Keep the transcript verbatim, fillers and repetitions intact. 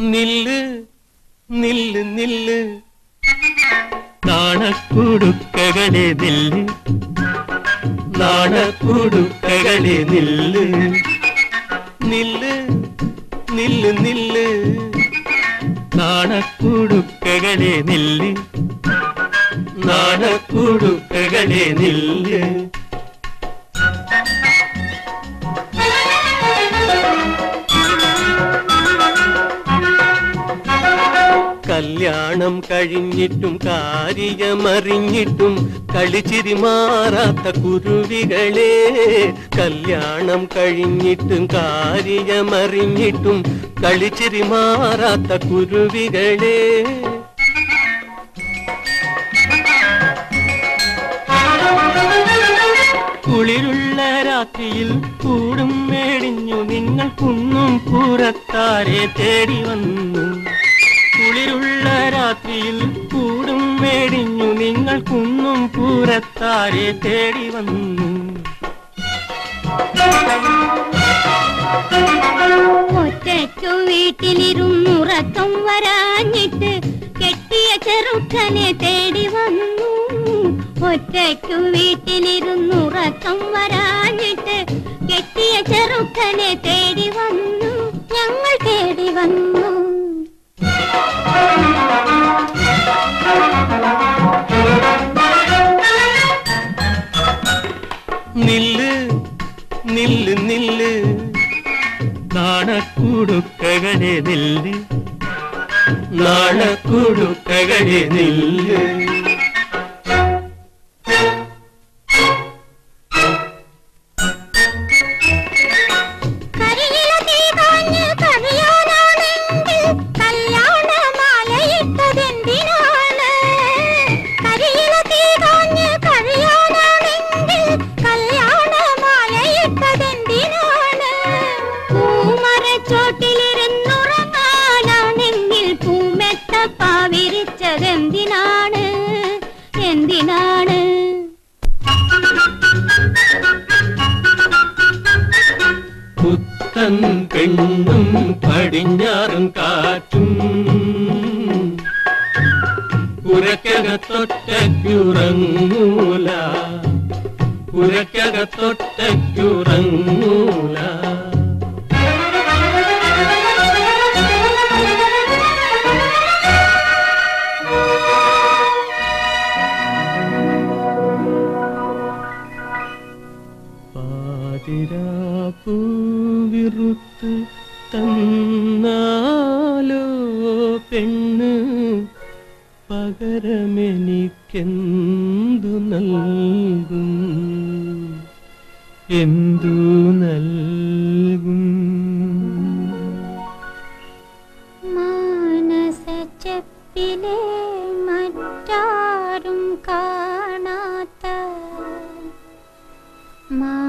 നില്ല് നില്ല് നില്ല് നാണക്കുടുക്കകളെ നില്ല് നാണക്കുടുക്കകളെ നില്ല് നില്ല് നില്ല് നില്ല് നാണക്കുടുക്കകളെ നില്ല് നാണക്കുടുക്കകളെ നില്ല് കല്യാണം കഴിഞ്ഞിട്ടും കാര്യമറിഞ്ഞിട്ടും കളിച്ചിരി മാറാത്ത കുരുവികളെ കല്യാണം കഴിഞ്ഞിട്ടും കാര്യമറിഞ്ഞിട്ടും കളിച്ചിരി മാറാത്ത കുരുവികളെ കുളിരുള്ള രാത്രിയിൽ കൂടും മേടിഞ്ഞു നിങ്ങൾ കുന്നും പുറത്താരെ തേടി വന്നു കുളിരുള്ള രാത്രിയിൽ കൂടും മേടിഞ്ഞു നിങ്ങൾ കുന്നും പുറത്താരെ തേടി വന്നു ഒറ്റയ്ക്കു വീട്ടിലിരുന്നുറക്കം വരാഞ്ഞിട്ട് കെട്ടിയ ചെറുക്കനെ തേടി വന്നു ഒറ്റയ്ക്കു വീട്ടിലിരുന്നുറക്കം വരാഞ്ഞിട്ട് കെട്ടിയ ചെറുക്കനെ തേടി വന്നു ഞങ്ങൾ തേടി വന്നു നില്ല് നില്ല് നില്ല് നാണക്കുടുക്കകളെ നില്ല് നാണക്കുടുക്കകളെ നില്ല് പാവിരിച്ചതെന്തിനാണ് എന്തിനാണ് പുത്തൻ പെണ്ണും പടിഞ്ഞാറും കാറ്റും പുരക്കകത്തൊറ്റയ്ക്കുറങ്ങൂല പുരക്കകത്തൊറ്റയ്ക്കുറങ്ങൂല പൂവിറുത്ത് തന്നാലോ പെണ്ണ് പകരമെനിക്കെന്തു നൽകും എന്തു നൽകും മാനസച്ചപ്പിലെ മറ്റാരും കാണാത്ത